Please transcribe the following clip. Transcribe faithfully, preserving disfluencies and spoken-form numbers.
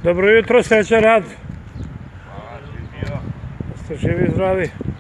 Dobro jutro, srećan rad. Hvala, svi bio. Da ste živi i zdravi.